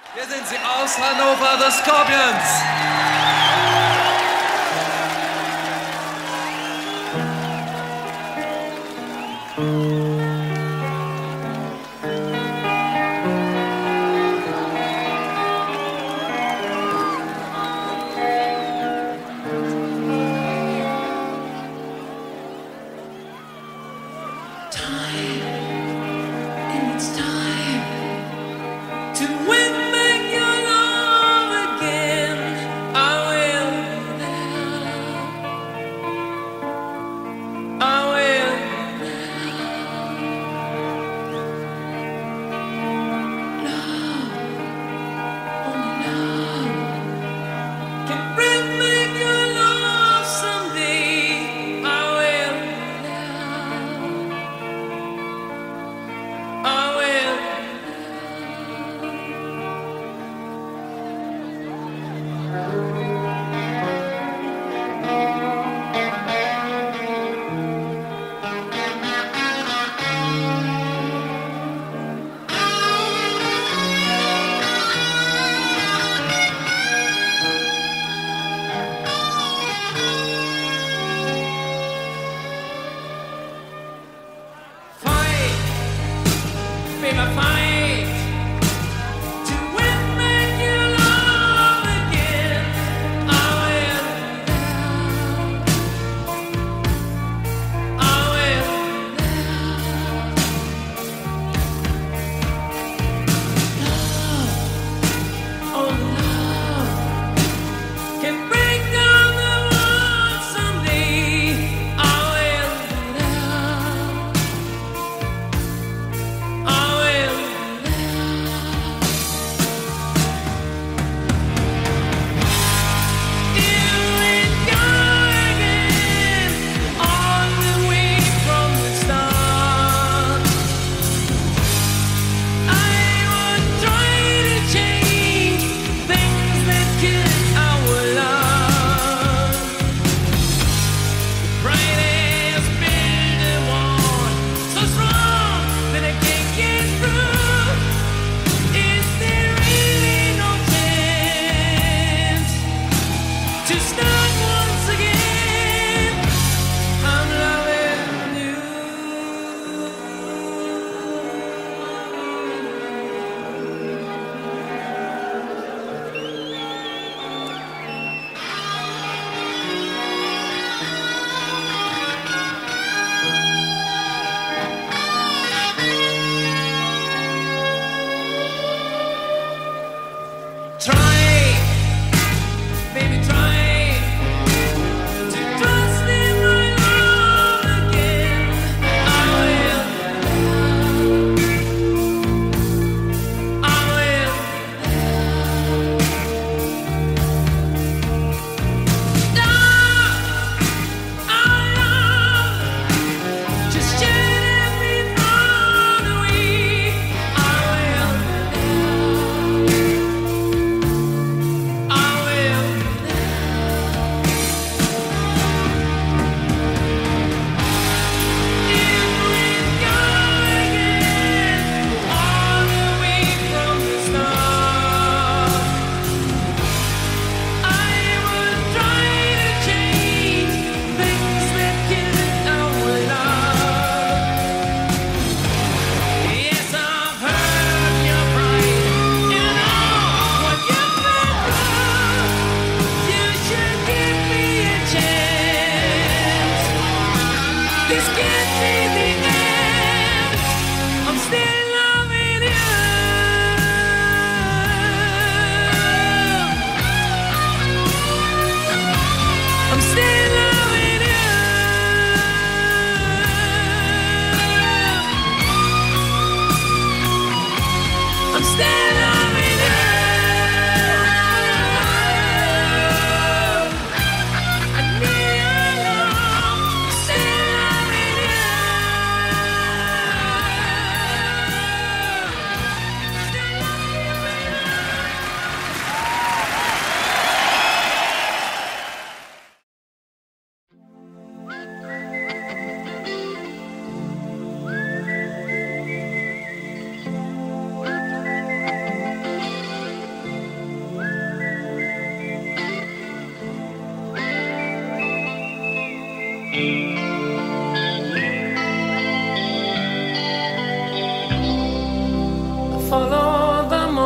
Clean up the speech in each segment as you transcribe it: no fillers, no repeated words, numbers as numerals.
Hier sind sie aus Hannover, The Scorpions.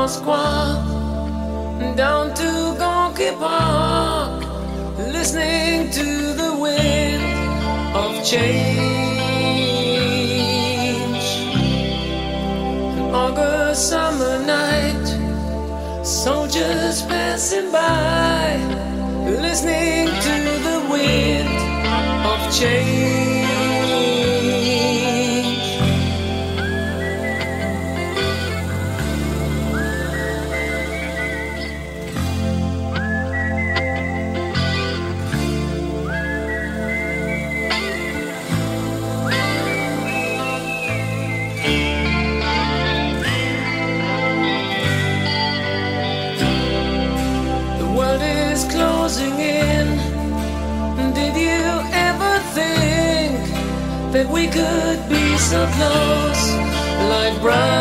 Moscow down to Gorky Park, listening to the wind of change. An August summer night, soldiers passing by, listening to the wind of change. Closing in. Did you ever think that we could be so close, like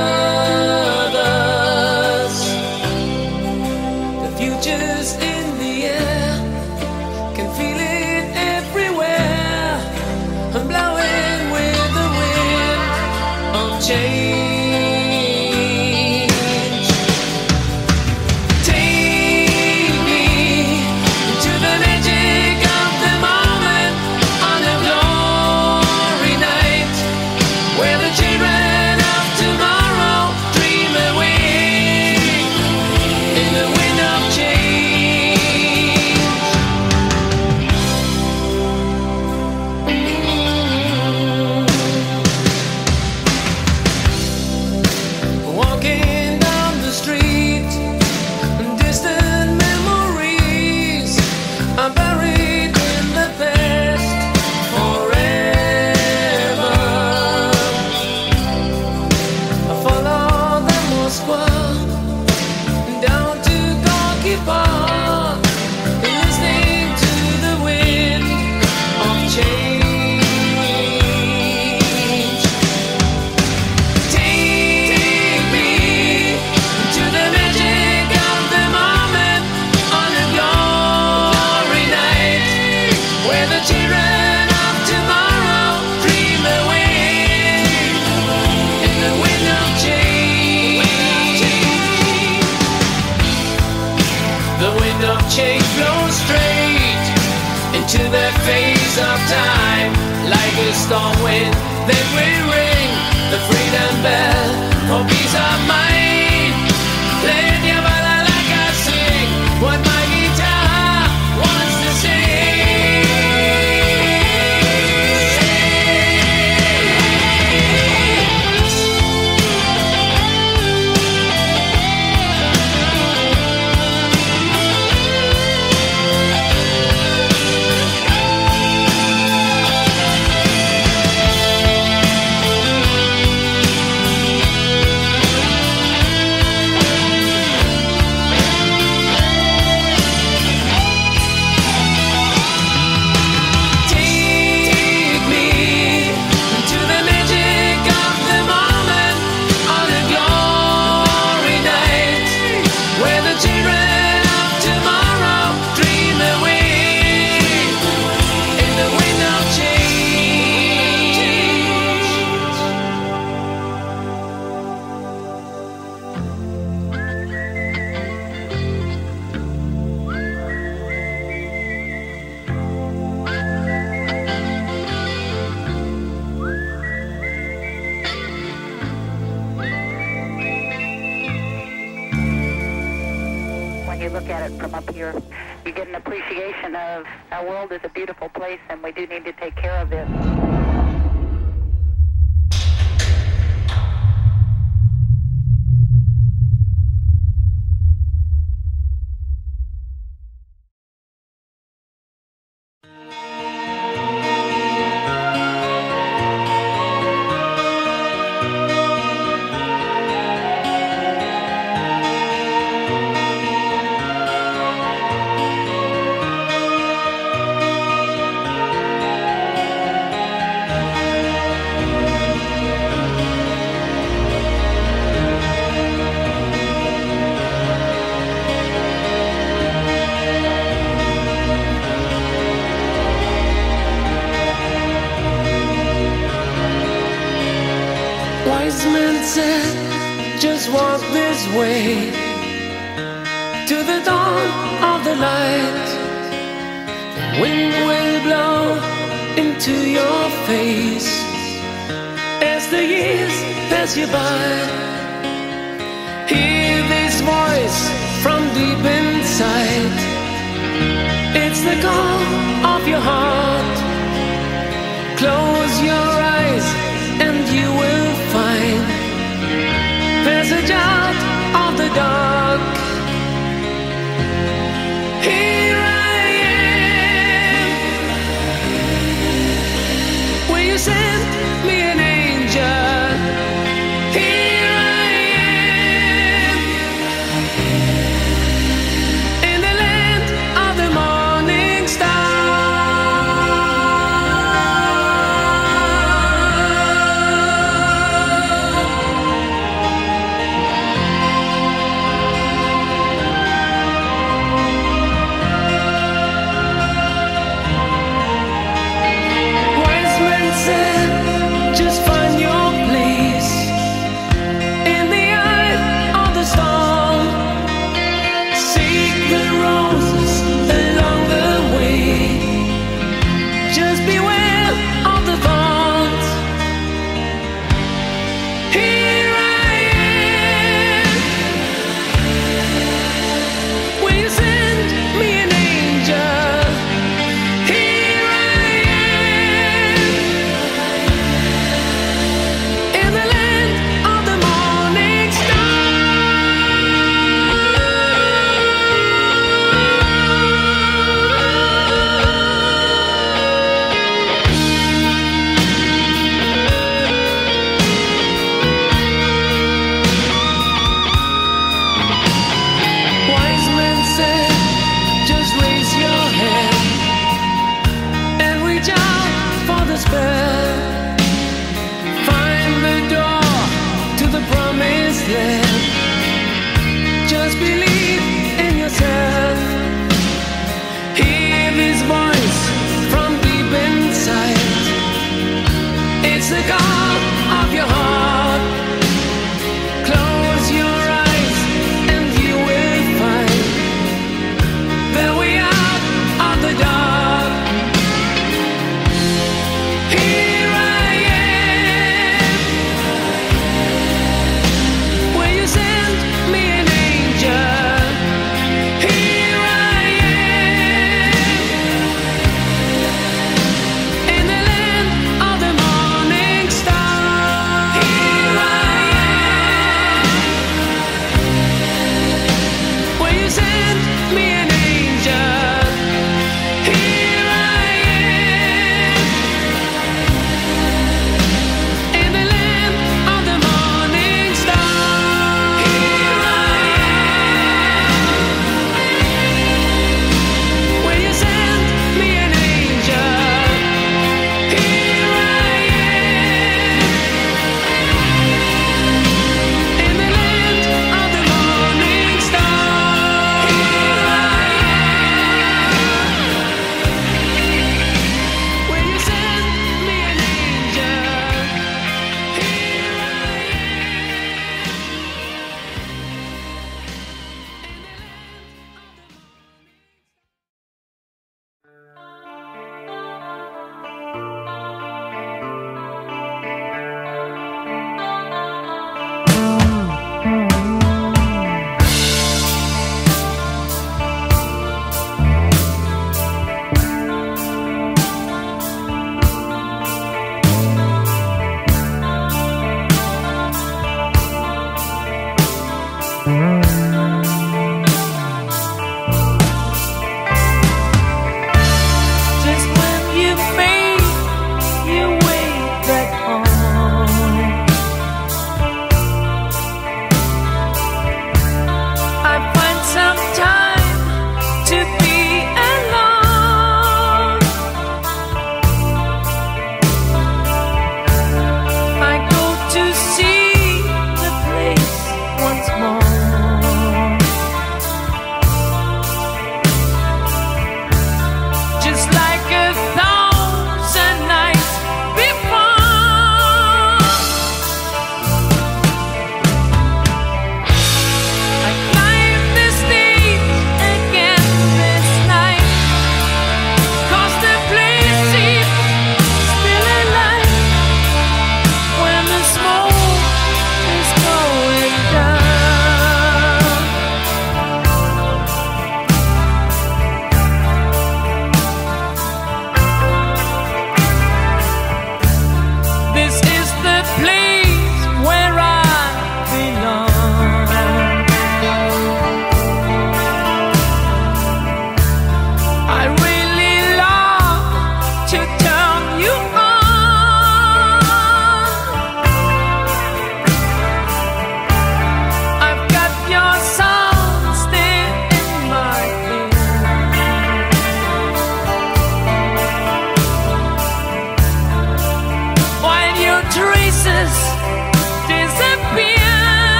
brothers? The future's in the air, can feel it everywhere. I'm blowing with the wind of change. To that phase of time, like a storm wind, then we ring the freedom bell for peace of mind. Play your ballad like I sing what my guitar wants to sing. From up here, you get an appreciation of our world is a beautiful place and we do need to take care of it. way to the dawn of the light. The wind will blow into your face as the years pass you by. Hear this voice from deep inside. It's the call of your heart. Close your eyes and you will find passage out of the dark. Here I am. Will you send me an angel? Here I am. In the land of the morning star. Just find your place in the eye of the storm. Seek the roses along the way. Just beware of the thorns. Here I am. Will you send me an angel? Here I am. In the land of the morning star. Wise men said, just raise your hand and reach out for the spell. Find the door to the promised land. Just believe in yourself. Hear this voice from deep inside. It's the call of your heart. Close your eyes and you will find the way out of the dark. Here I am. Will you send me an angel? Here I am. In the land of the morning star.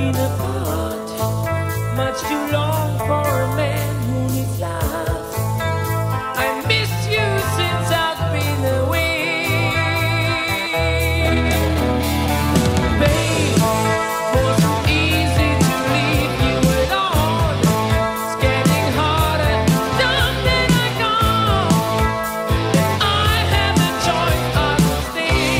been apart much too long for a man who needs love. I miss you since I've been away. Babe, wasn't easy to leave you alone. It's getting harder, dumb that I go. I have the choice, I will stay.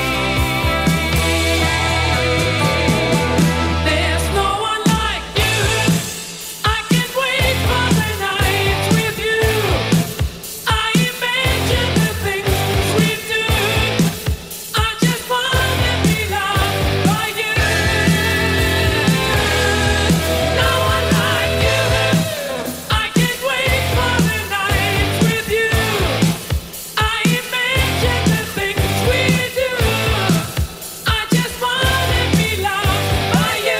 There's no one like you. I can't wait for the nights with you. I imagine the things we do. I just wanna be loved by you. No one like you. I can't wait for the nights with you. I imagine the things we do. I just wanna be loved by you.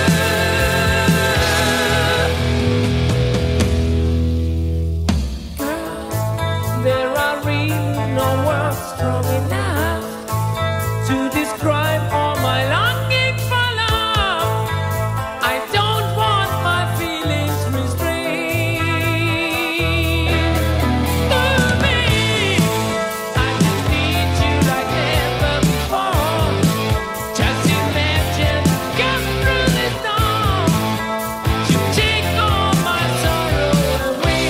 There are really no words strong enough to describe all my longing for love. I don't want my feelings restrained. Oh, babe, I just need you like never before. Just imagine going through the storm. You take all my sorrow away.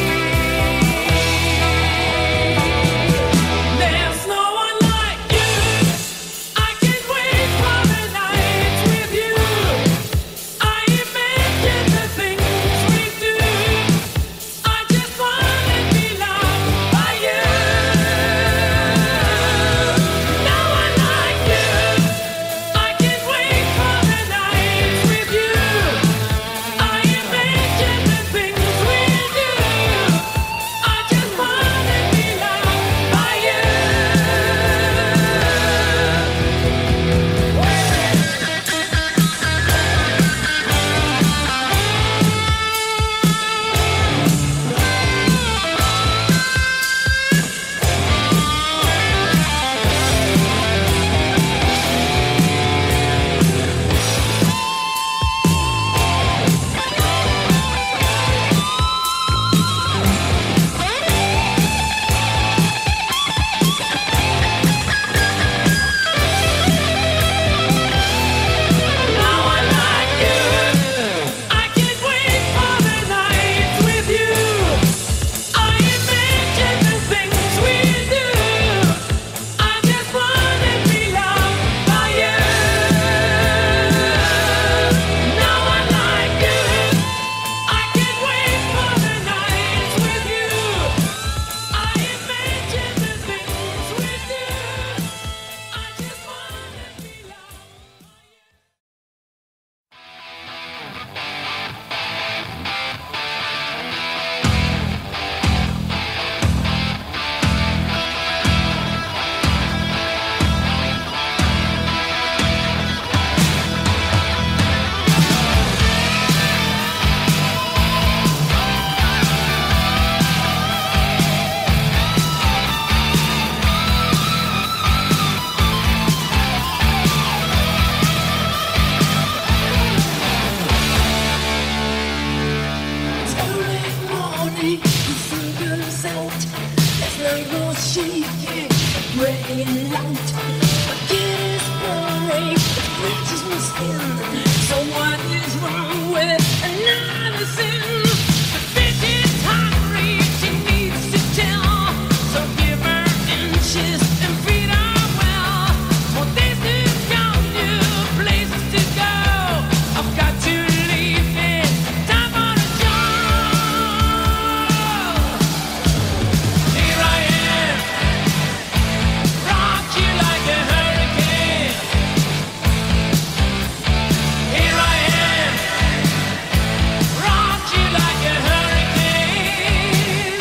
There's no one like you. I can't wait for the nights with you. I imagine the things we do. I just wanna be loved by you. No one like you. I can't wait for the nights with you. I imagine the things we do. I just wanna be loved by you. No one like you. I can't wait for the nights with you. I imagine the things we do. I just wanna be loved by you. No one like you. I can't wait for the nights with you. I imagine the things we do. I just wanna be loved. It's early morning, the sun goes out. There's no more shaking, praying out. My kid is burning, the bridge is missing. So what is wrong with another sin? The bitch is hungry, she needs to tell. So give her inches and feed her well. For days to come, new places to go. I've got to leave it, time for the job. Here I am, rock you like a hurricane. Here I am, rock you like a hurricane.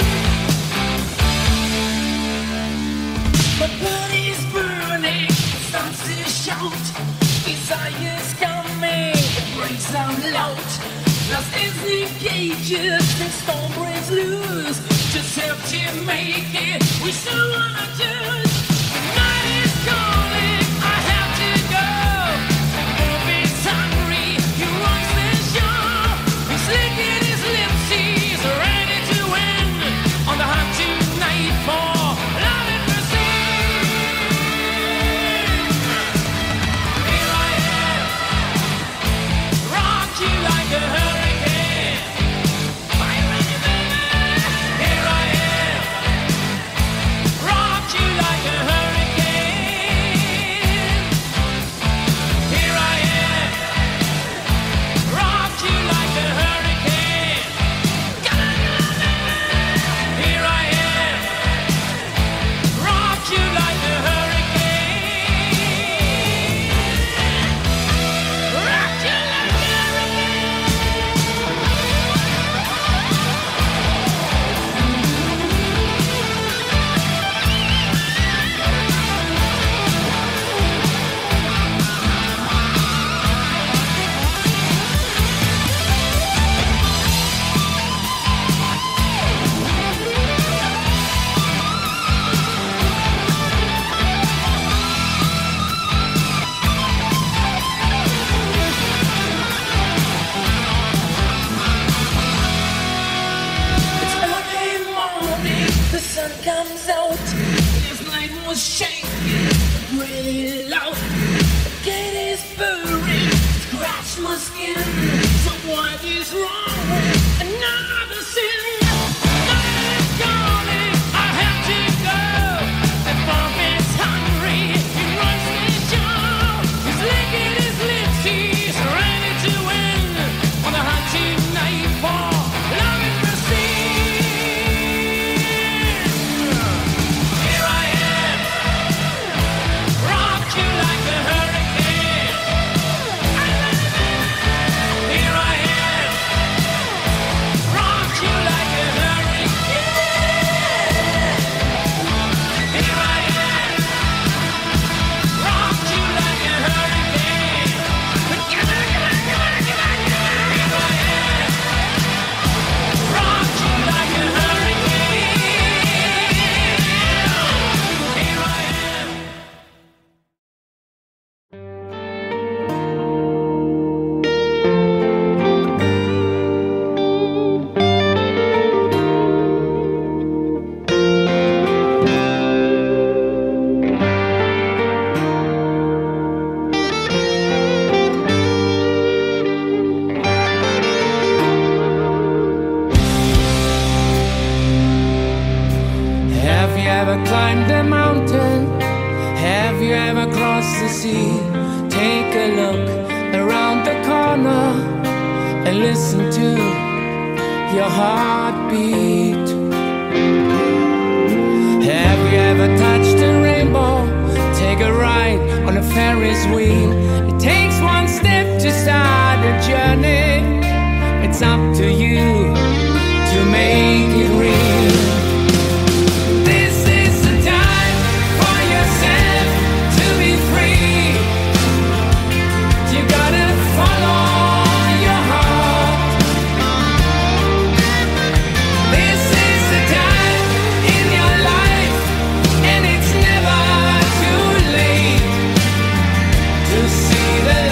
My body's burning, starts to shout. Desire's coming, it breaks out loud. Lost its cages, and storm breaks loose. Just help to make it, we still wanna choose. The night is calling, I have to go. The movies hungry, touch my skin. So what is wrong with another sin? Night calling, I have to go. The bomb is hungry, he runs me down. He's licking his lips, he's ready to win. On the hunting night for love and mercy. Here I am, rock you like a hurricane. Here I am, rock you like a hurricane. Here I am, rock you like a hurricane. Here I am, rock you like a hurricane. Here I am. Have you ever climbed a mountain? Have you ever crossed the sea? Take a look around the corner and listen to your heartbeat. Have you ever touched a rainbow? Take a ride on a Ferris wheel. It takes one step to start a journey. It's up to you to make it real. This is the time for yourself to be free. You gotta follow your heart. This is the time in your life, and it's never too late to see the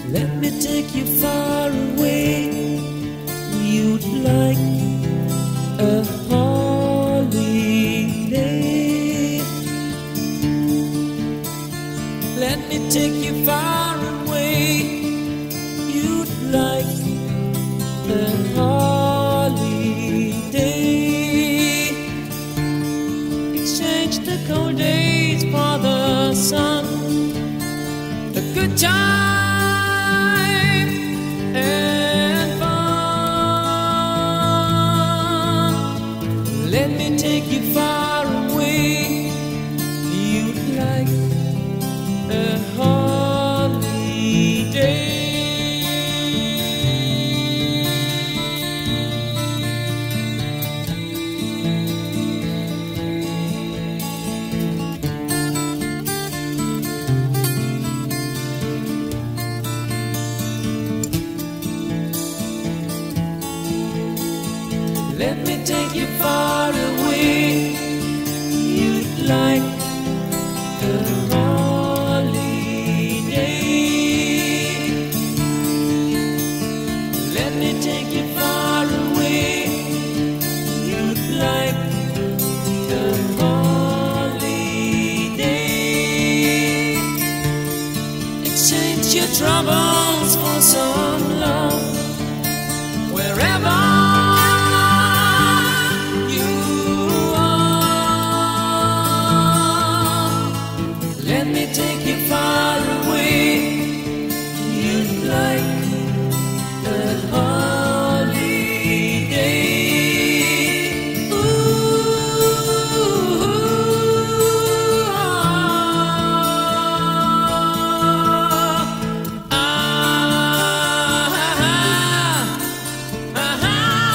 Let me take you far away. You'd like a holiday. Let me take you far away. You'd like a holiday. Exchange the cold days for the sun, the good time and fun. Let me take you far away. You'd like a holiday. Let me take you far away. You'd like a holiday. Let me take you far away. You'd like a holiday. Exchange your troubles for some love. Wherever let me take you far away. You'd like a holiday. Ooh,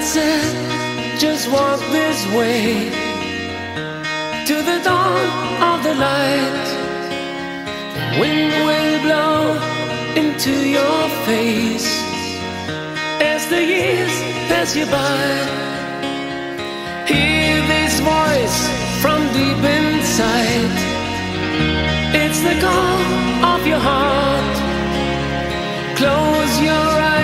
said, just walk this way to the dawn of the light. The wind will blow into your face as the years pass you by. Hear this voice from deep inside. It's the call of your heart. Close your eyes.